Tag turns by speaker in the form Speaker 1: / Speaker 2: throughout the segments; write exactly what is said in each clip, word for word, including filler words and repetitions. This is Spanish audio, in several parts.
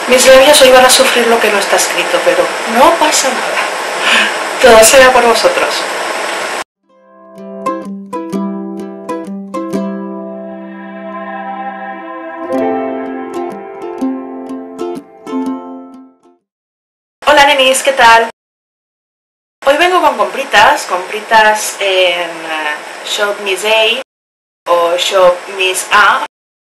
Speaker 1: Mis labios hoy van a sufrir lo que no está escrito, pero no pasa nada. Todo será por vosotros. Hola nenis, ¿qué tal? Hoy vengo con compritas, compritas en Shop Miss A o Shop Miss A.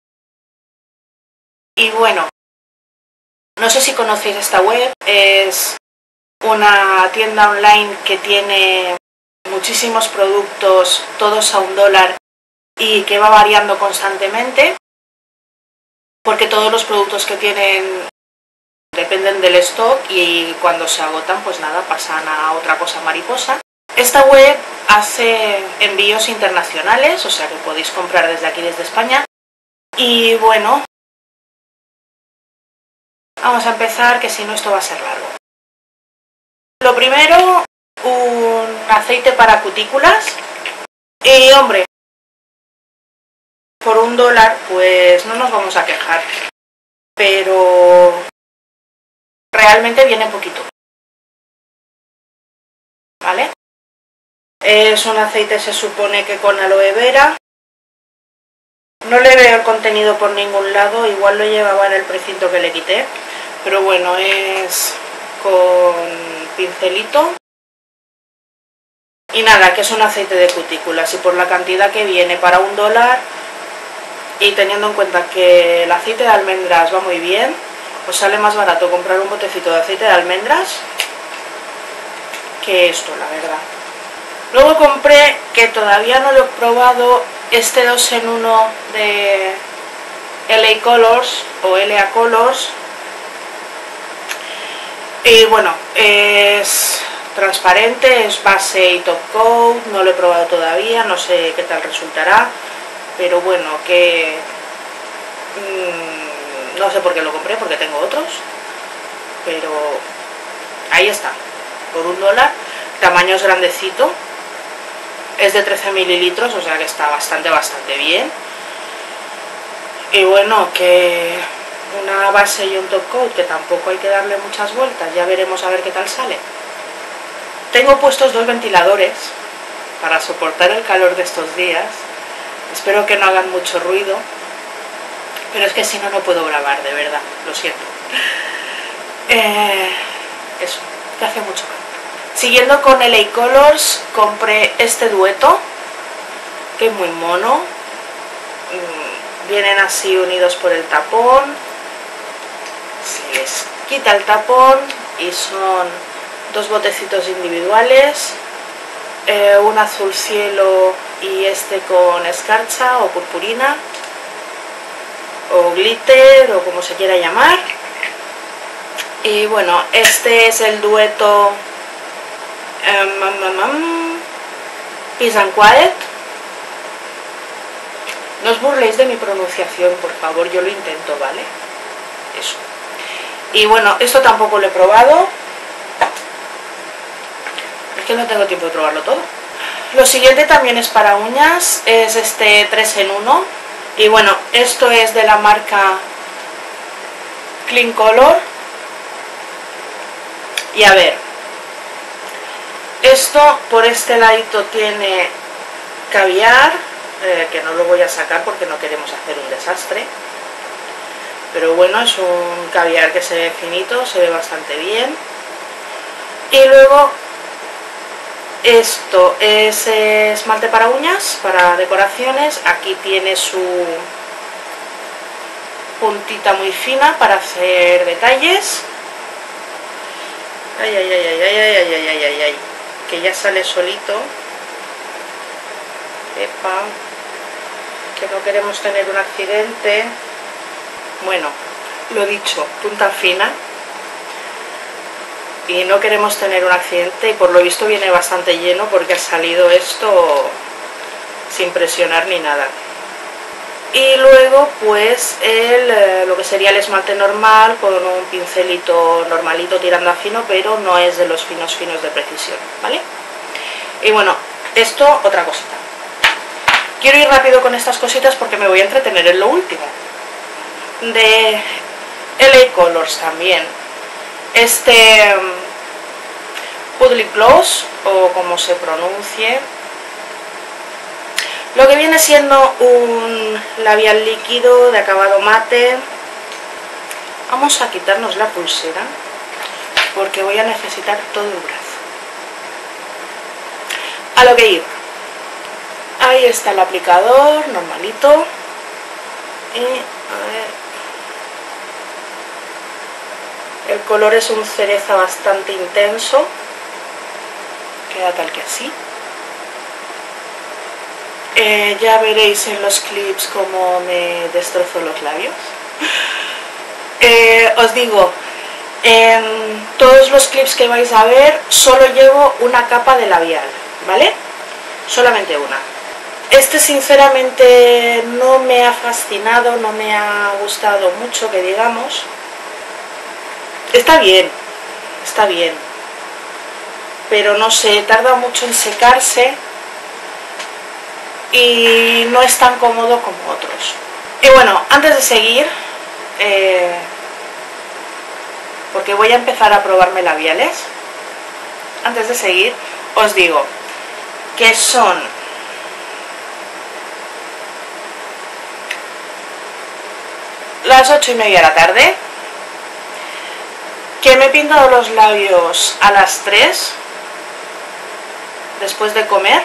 Speaker 1: Y bueno, no sé si conocéis esta web, es una tienda online que tiene muchísimos productos, todos a un dólar y que va variando constantemente, porque todos los productos que tienen dependen del stock y cuando se agotan pues nada, pasan a otra cosa mariposa. Esta web hace envíos internacionales, o sea que podéis comprar desde aquí, desde España. Y bueno, vamos a empezar, que si no esto va a ser largo. Lo primero, un aceite para cutículas. Y hombre, por un dólar pues no nos vamos a quejar, pero realmente viene poquito, ¿vale? Es un aceite, se supone que con aloe vera. No le veo el contenido por ningún lado, igual lo llevaba en el precinto que le quité, pero bueno, es con pincelito. Y nada, que es un aceite de cutículas y por la cantidad que viene para un dólar y teniendo en cuenta que el aceite de almendras va muy bien, os sale más barato comprar un botecito de aceite de almendras que esto, la verdad. Luego compré, que todavía no lo he probado, este dos en uno de L A Colors o L A Colors. Y bueno, es transparente, es base y top coat, no lo he probado todavía, no sé qué tal resultará, pero bueno, que mmm, no sé por qué lo compré, porque tengo otros, pero ahí está, por un dólar, tamaño es grandecito, es de trece mililitros, o sea que está bastante, bastante bien. Y bueno, que una base y un top coat, que tampoco hay que darle muchas vueltas, ya veremos a ver qué tal sale. Tengo puestos dos ventiladores para soportar el calor de estos días, espero que no hagan mucho ruido, pero es que si no, no puedo grabar, de verdad, lo siento. Eh, eso, que hace mucho calor. Siguiendo con L A Colors, compré este dueto, que es muy mono. Vienen así unidos por el tapón, se les quita el tapón y son dos botecitos individuales, eh, un azul cielo y este con escarcha o purpurina o glitter o como se quiera llamar. Y bueno, este es el dueto um, um, um, Peace and Quiet. No os burléis de mi pronunciación, por favor, yo lo intento, ¿vale? Eso. Y bueno, esto tampoco lo he probado. Es que no tengo tiempo de probarlo todo. Lo siguiente también es para uñas, es este tres en uno. Y bueno, esto es de la marca Clean Color. Y a ver, esto por este ladito tiene caviar, eh, que no lo voy a sacar porque no queremos hacer un desastre. Pero bueno, es un caviar que se ve finito, se ve bastante bien. Y luego esto es esmalte para uñas, para decoraciones. Aquí tiene su puntita muy fina para hacer detalles. Ay, ay, ay, ay, ay, ay, ay, ay, ay, ay, que ya sale solito. Epa, que no queremos tener un accidente. Bueno, lo dicho, punta fina. Y no queremos tener un accidente y por lo visto viene bastante lleno porque ha salido esto sin presionar ni nada. Y luego pues el, lo que sería el esmalte normal con un pincelito normalito tirando a fino, pero no es de los finos finos de precisión, ¿vale? Y bueno, esto otra cosita. Quiero ir rápido con estas cositas porque me voy a entretener en lo último. De L A Colors también. Este Public Gloss, o como se pronuncie, lo que viene siendo un labial líquido de acabado mate. Vamos a quitarnos la pulsera porque voy a necesitar todo el brazo. A lo que iba. Ahí está el aplicador, normalito. Y a ver. El color es un cereza bastante intenso. Queda tal que así. Eh, ya veréis en los clips cómo me destrozo los labios. Eh, os digo, en todos los clips que vais a ver solo llevo una capa de labial, ¿vale? Solamente una. Este sinceramente no me ha fascinado, no me ha gustado mucho, que digamos. Está bien, está bien, pero no sé, tarda mucho en secarse y no es tan cómodo como otros. Y bueno, antes de seguir, eh, porque voy a empezar a probarme labiales, antes de seguir os digo que son las ocho y media de la tarde, que me he pintado los labios a las tres después de comer.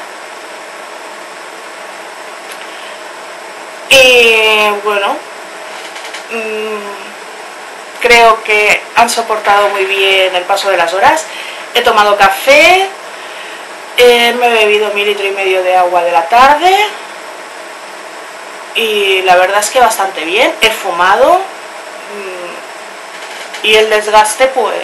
Speaker 1: Y bueno, mmm, creo que han soportado muy bien el paso de las horas. He tomado café, eh, me he bebido mi litro y medio de agua de la tarde y la verdad es que bastante bien. He fumado mmm, y el desgaste pues...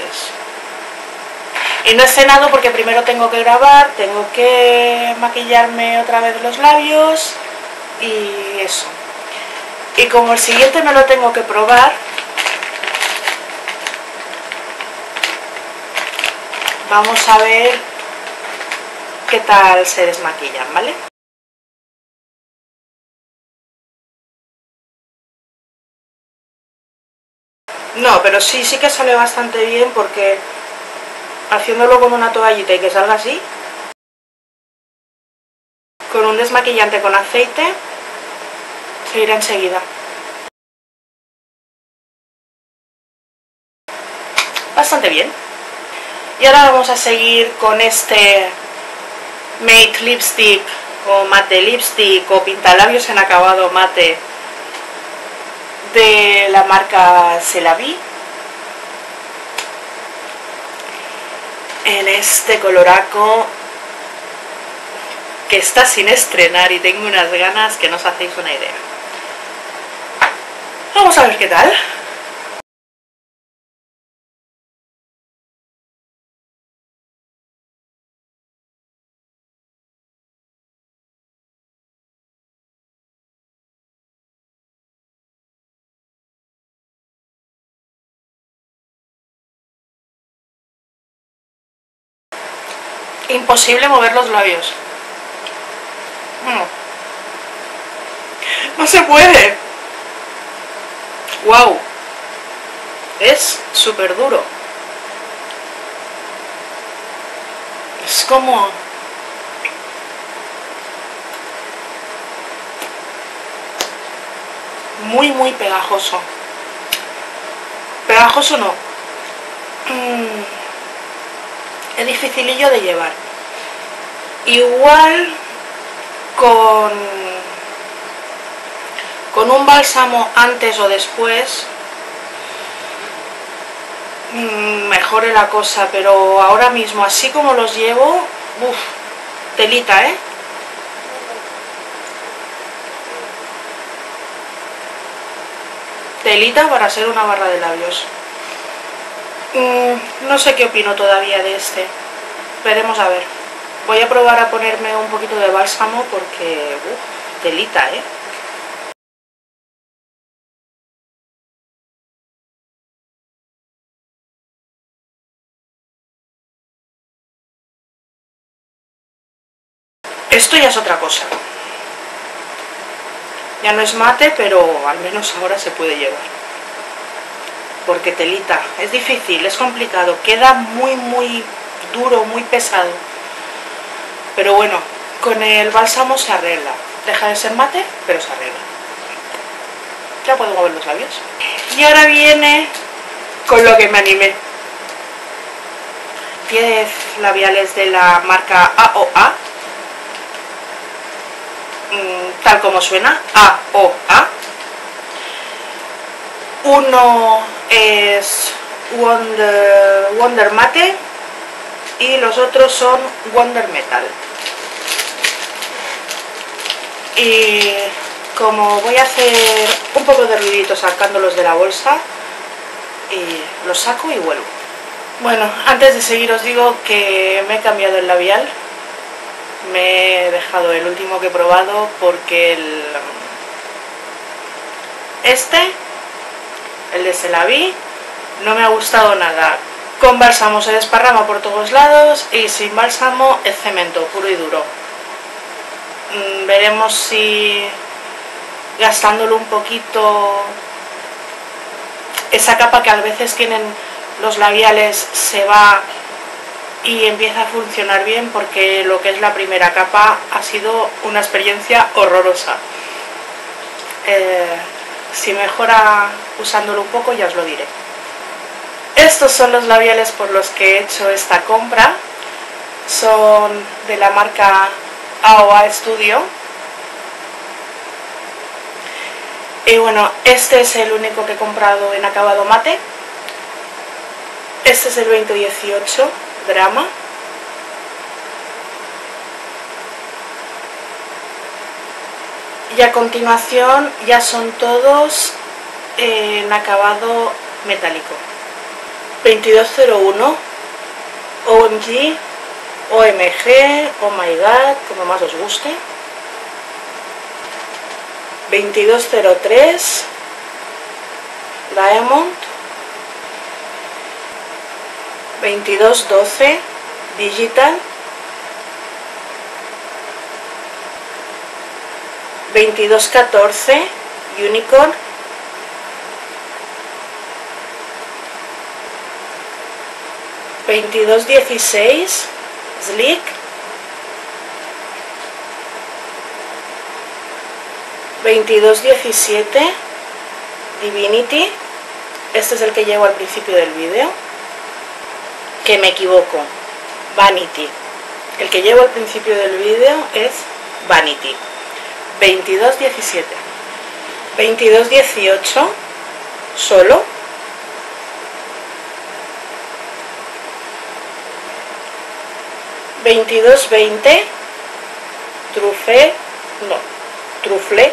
Speaker 1: Y no he cenado porque primero tengo que grabar, tengo que maquillarme otra vez los labios y eso. Y como el siguiente me lo tengo que probar, vamos a ver qué tal se desmaquillan, ¿vale? No, pero sí, sí que sale bastante bien porque haciéndolo con una toallita y que salga así, con un desmaquillante con aceite, se irá enseguida. Bastante bien. Y ahora vamos a seguir con este Matte Lipstick o Matte Lipstick o pintalabios en acabado mate de la marca C'est la Vie, en este coloraco que está sin estrenar y tengo unas ganas que no os hacéis una idea. Vamos a ver qué tal. Imposible mover los labios. No, no se puede. Wow. Es súper duro. Es como... muy muy pegajoso. Pegajoso no. Mm. Es dificilillo de llevar. Igual con, con un bálsamo antes o después mejore la cosa, pero ahora mismo así como los llevo, uff, telita, ¿eh? Telita para ser una barra de labios. Mm, no sé qué opino todavía de este. Veremos a ver. Voy a probar a ponerme un poquito de bálsamo porque... Uf, telita, ¿eh? Esto ya es otra cosa. Ya no es mate, pero al menos ahora se puede llevar. porque telita, es difícil, es complicado, queda muy muy duro, muy pesado, pero bueno, con el bálsamo se arregla, deja de ser mate, pero se arregla. Ya puedo mover los labios. Y ahora viene con lo que me animé. diez labiales de la marca A O A, tal como suena, A O A. Uno es Wonder, Wonder Mate y los otros son Wonder Metal. Y como voy a hacer un poco de ruidito sacándolos de la bolsa, y los saco y vuelvo. Bueno, antes de seguir os digo que me he cambiado el labial. Me he dejado el último que he probado porque el este, el de Celaví, no me ha gustado nada. Con bálsamo se desparrama por todos lados y sin bálsamo es cemento puro y duro. Veremos si gastándolo un poquito, esa capa que a veces tienen los labiales se va y empieza a funcionar bien, porque lo que es la primera capa ha sido una experiencia horrorosa. Eh, si mejora usándolo un poco ya os lo diré. Estos son los labiales por los que he hecho esta compra, son de la marca A O A Studio. Y bueno, este es el único que he comprado en acabado mate. Este es el veinte dieciocho Drama. Y a continuación ya son todos en acabado metálico. veintidós cero uno, O M G, O M G, Oh My God, como más os guste. veintidós cero tres, Diamond. veintidós doce, Digital. veintidós catorce, Unicorn. veintidós dieciséis, Sleek. veintidós diecisiete, Divinity. Este es el que llevo al principio del vídeo, que me equivoco, Vanity. El que llevo al principio del vídeo es Vanity. veintidós diecisiete. veintidós dieciocho, solo. veintidós veinte, Truffle, no, Truffle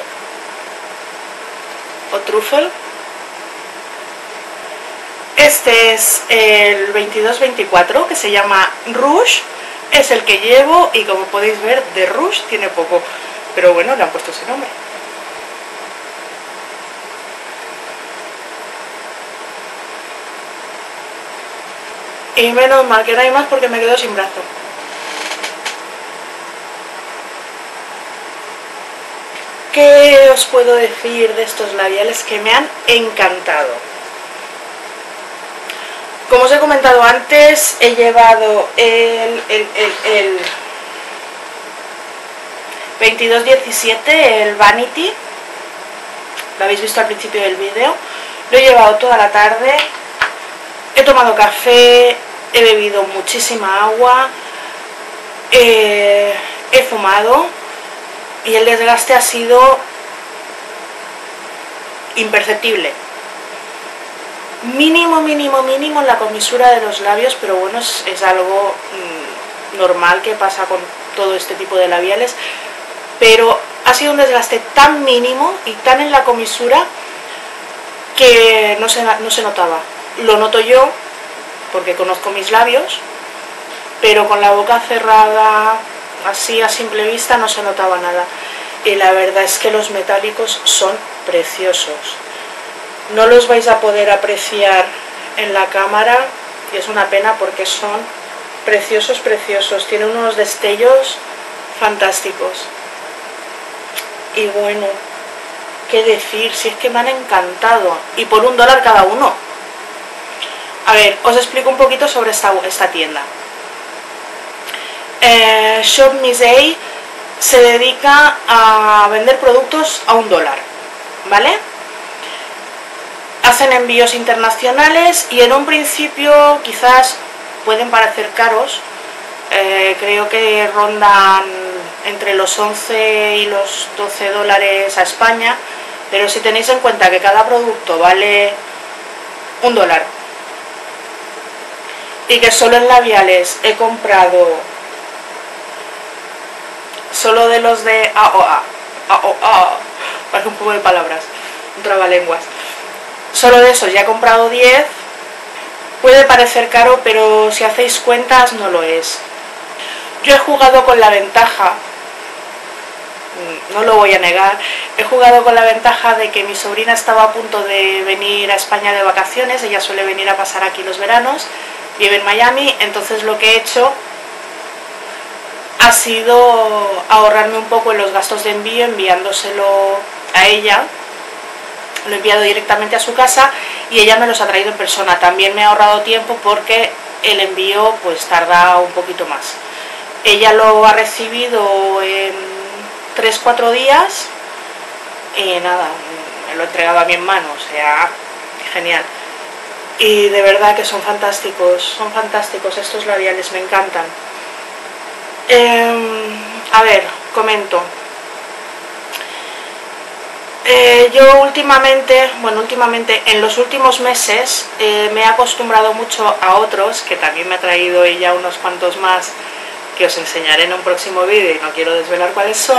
Speaker 1: o Truffle. Este es el veintidós veinticuatro, que se llama Rouge, es el que llevo, y como podéis ver de Rouge tiene poco, pero bueno, le han puesto ese nombre. Y menos mal que no hay más, porque me quedo sin brazo. ¿Qué os puedo decir de estos labiales que me han encantado? Como os he comentado antes, he llevado el, el, el, el veintidós diecisiete, el Vanity, lo habéis visto al principio del vídeo. Lo he llevado toda la tarde, he tomado café, he bebido muchísima agua, eh, he fumado, y el desgaste ha sido imperceptible. Mínimo, mínimo, mínimo en la comisura de los labios, pero bueno, es, es algo mmm, normal que pasa con todo este tipo de labiales, pero ha sido un desgaste tan mínimo y tan en la comisura que no se, no se notaba. Lo noto yo, porque conozco mis labios, pero con la boca cerrada, así a simple vista, no se notaba nada. Y la verdad es que los metálicos son preciosos. No los vais a poder apreciar en la cámara, y es una pena, porque son preciosos, preciosos. Tienen unos destellos fantásticos. Y bueno, qué decir, si es que me han encantado. Y por un dólar cada uno. ver, os explico un poquito sobre esta, esta tienda. Eh, Shop Miss A se dedica a vender productos a un dólar, ¿vale? Hacen envíos internacionales y en un principio quizás pueden parecer caros, eh, creo que rondan entre los once y los doce dólares a España, pero si tenéis en cuenta que cada producto vale un dólar y que solo en labiales he comprado solo de los de A O A, A O A, parece un poco de palabras, un trabalenguas, solo de esos ya he comprado diez, puede parecer caro, pero si hacéis cuentas no lo es. Yo he jugado con la ventaja, no lo voy a negar, he jugado con la ventaja de que mi sobrina estaba a punto de venir a España de vacaciones, ella suele venir a pasar aquí los veranos, vive en Miami, entonces lo que he hecho ha sido ahorrarme un poco en los gastos de envío enviándoselo a ella, lo he enviado directamente a su casa y ella me los ha traído en persona. También me ha ahorrado tiempo porque el envío pues tarda un poquito más. Ella lo ha recibido en tres cuatro días y nada, me lo he entregado a mi hermano, o sea, genial. Y de verdad que son fantásticos, son fantásticos estos labiales, me encantan. Eh, a ver, comento. Eh, yo últimamente, bueno, últimamente, en los últimos meses eh, me he acostumbrado mucho a otros, que también me ha traído ella unos cuantos más, que os enseñaré en un próximo vídeo y no quiero desvelar cuáles son,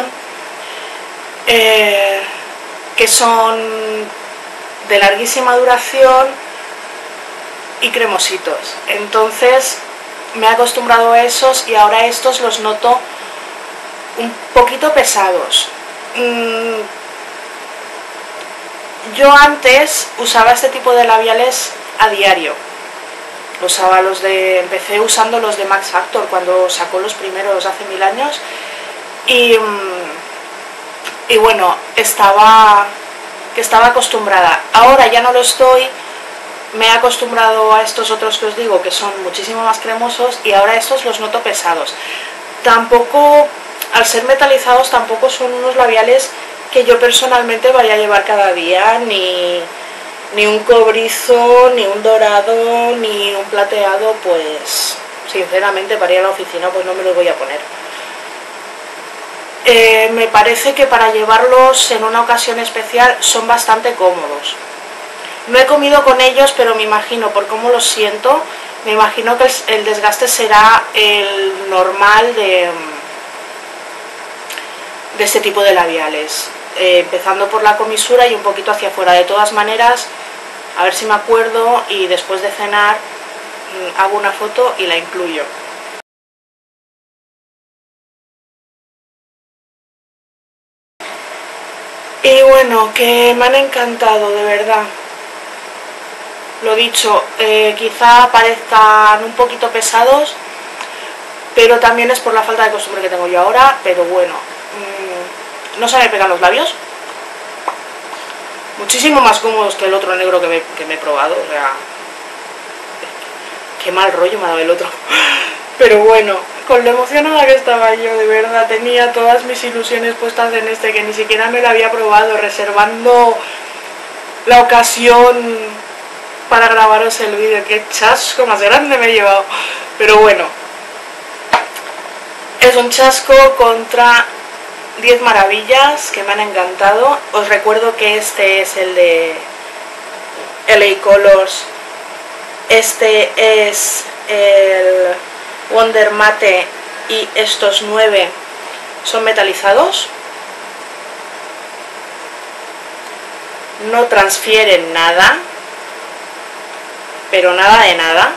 Speaker 1: eh, que son de larguísima duración y cremositos. Entonces me he acostumbrado a esos y ahora estos los noto un poquito pesados. Mm, yo antes usaba este tipo de labiales a diario. Usaba los de, empecé usando los de Max Factor cuando sacó los primeros hace mil años y, y bueno, estaba, estaba acostumbrada. Ahora ya no lo estoy, me he acostumbrado a estos otros que os digo que son muchísimo más cremosos y ahora estos los noto pesados. Tampoco, al ser metalizados, tampoco son unos labiales que yo personalmente vaya a llevar cada día, ni... ni un cobrizo, ni un dorado, ni un plateado, pues sinceramente para ir a la oficina pues no me los voy a poner. Eh, me parece que para llevarlos en una ocasión especial son bastante cómodos. No he comido con ellos, pero me imagino, por cómo los siento, me imagino que el desgaste será el normal de, de este tipo de labiales. Eh, empezando por la comisura y un poquito hacia afuera. De todas maneras, a ver si me acuerdo y después de cenar mmm, hago una foto y la incluyo. Y bueno, que me han encantado, de verdad. Lo dicho, eh, quizá parezcan un poquito pesados, pero también es por la falta de costumbre que tengo yo ahora, pero bueno. Mmm, no se me pegan los labios, muchísimo más cómodos que el otro negro que me, que me he probado, o sea, qué mal rollo me ha dado el otro, pero bueno, con lo emocionada que estaba yo, de verdad, tenía todas mis ilusiones puestas en este, que ni siquiera me lo había probado, reservando la ocasión para grabaros el vídeo. Qué chasco más grande me he llevado, pero bueno, es un chasco contra diez maravillas que me han encantado. Os recuerdo que este es el de L A Colors, este es el Wonder Mate y estos nueve son metalizados, no transfieren nada, pero nada de nada.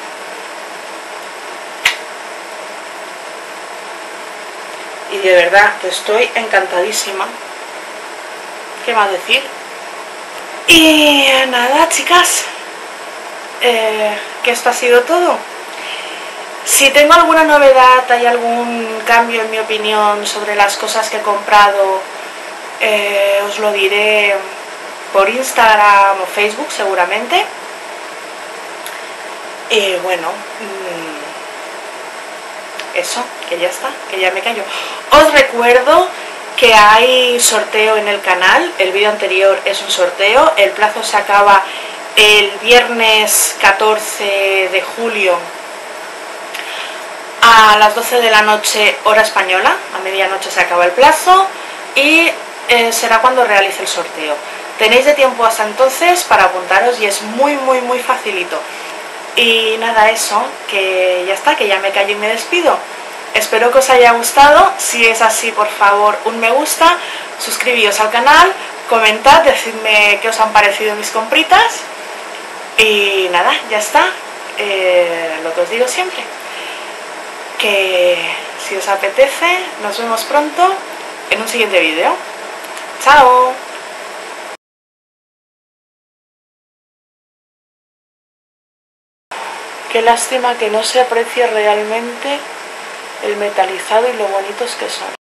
Speaker 1: Y de verdad que estoy encantadísima. ¿Qué más decir? Y nada, chicas, eh, que esto ha sido todo. Si tengo alguna novedad, hay algún cambio en mi opinión sobre las cosas que he comprado, eh, os lo diré por Instagram o Facebook seguramente. Y bueno, eso, que ya está, que ya me callo. Os recuerdo que hay sorteo en el canal, el vídeo anterior es un sorteo, el plazo se acaba el viernes catorce de julio a las doce de la noche hora española, a medianoche se acaba el plazo y eh, será cuando realice el sorteo. Tenéis de tiempo hasta entonces para apuntaros y es muy muy muy facilito. Y nada, eso, que ya está, que ya me callo y me despido. Espero que os haya gustado, si es así por favor un me gusta, suscribíos al canal, comentad, decidme qué os han parecido mis compritas y nada, ya está, eh, lo que os digo siempre, que si os apetece nos vemos pronto en un siguiente vídeo. ¡Chao! Qué lástima que no se aprecie realmente el metalizado y lo bonitos que son.